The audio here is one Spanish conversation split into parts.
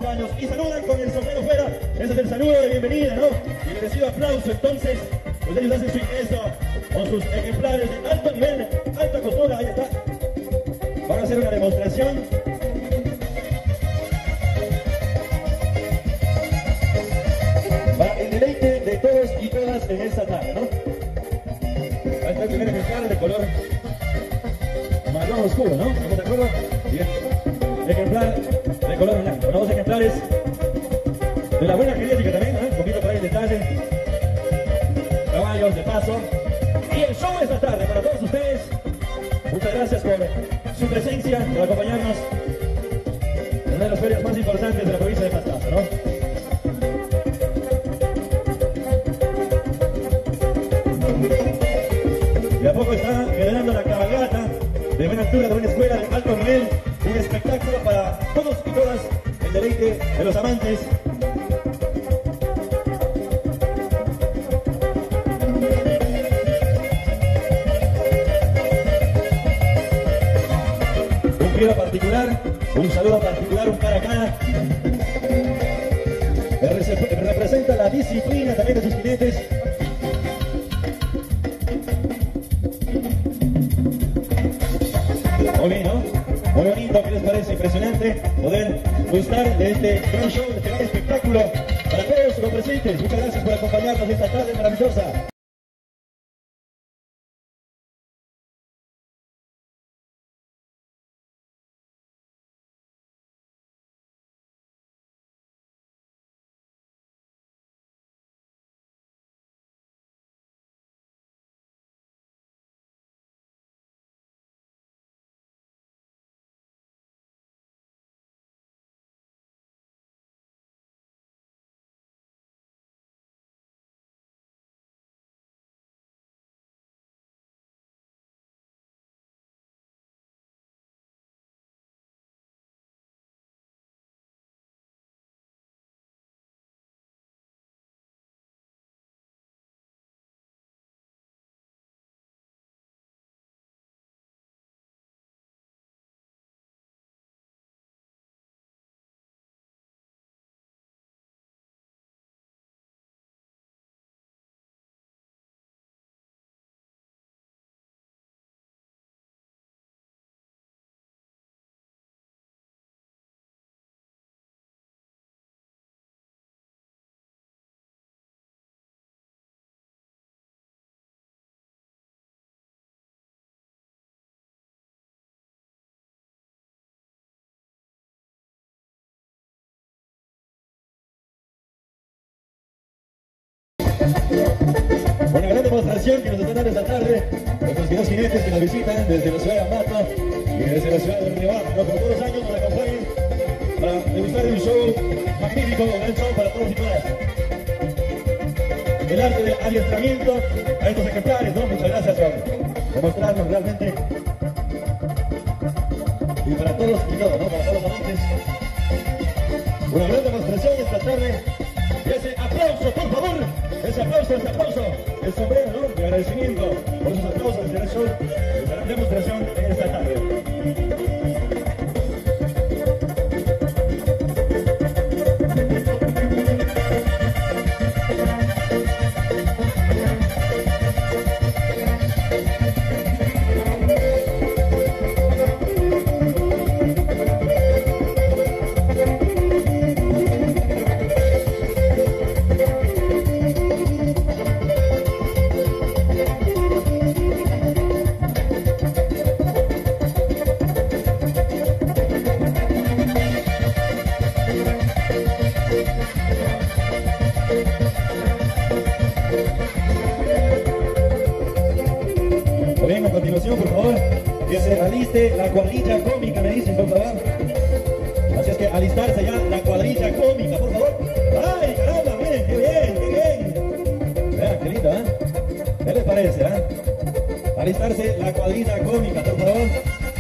años y saludan con el sombrero fuera. Ese es el saludo de bienvenida, ¿no? Y merecido aplauso. Entonces, pues ellos hacen su ingreso con sus ejemplares de alto nivel, alta costura. Ahí está. Van a hacer una demostración. Para el deleite de todos y todas en esta tarde, ¿no? Ahí está el primer ejemplar de color marrón oscuro, ¿no? ¿Estamos de acuerdo? Bien. Ejemplar de color blanco, ¿no? Dos ejemplares de la buena genética también, ¿no? Un poquito por ahí el detalle. Caballos de paso. Y el show esta tarde para todos ustedes. Muchas gracias por su presencia, por acompañarnos en una de las ferias más importantes de la provincia de Pastaza, ¿no? De a poco está generando la cabalgata de buena altura, de buena escuela, de alto nivel, un espectáculo para todos y todas, el deleite de los amantes. Un quiero particular, un saludo particular, un cara a cara. Representa la disciplina también de sus jinetes. Muy bien, ¿no? Muy bonito, ¿qué les parece? Impresionante poder gustar de este gran show, de este gran espectáculo para todos los presentes. Muchas gracias por acompañarnos esta tarde maravillosa. Una gran demostración que nos están dando esta tarde nuestros queridos jinetes que nos visitan desde la ciudad de Ambato y desde la ciudad de Riobamba, ¿no? Como todos los años nos acompañan para degustar un show magnífico, un gran show para todos y todas. El arte del adiestramiento a estos ejemplares, ¿no? Muchas gracias por mostrarnos realmente. Y para todos y todas, ¿no? Para todos los amantes. Una gran demostración esta tarde. Y ese aplauso, por favor. Ese aplauso, el sombrero, ¿no? De agradecimiento por esos aplausos de show, de la demostración en esta tarde. Bien, a continuación, por favor, que se aliste la cuadrilla cómica, me dicen, por favor. Así es que alistarse ya la cuadrilla cómica, por favor. ¡Ay, caramba! Miren, qué bien, qué bien. Vean, qué lindo, ¿eh? ¿Qué les parece, Alistarse la cuadrilla cómica, por favor.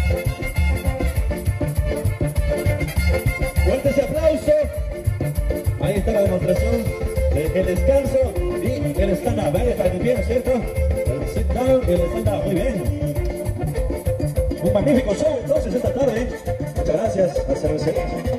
Fuerte ese aplauso. Ahí está la demostración del descanso y el stand-up. Ahí está muy bien, ¿cierto? El sit-down y el stand-up. Muy bien. Un magnífico show entonces esta tarde. Muchas gracias al cervecero.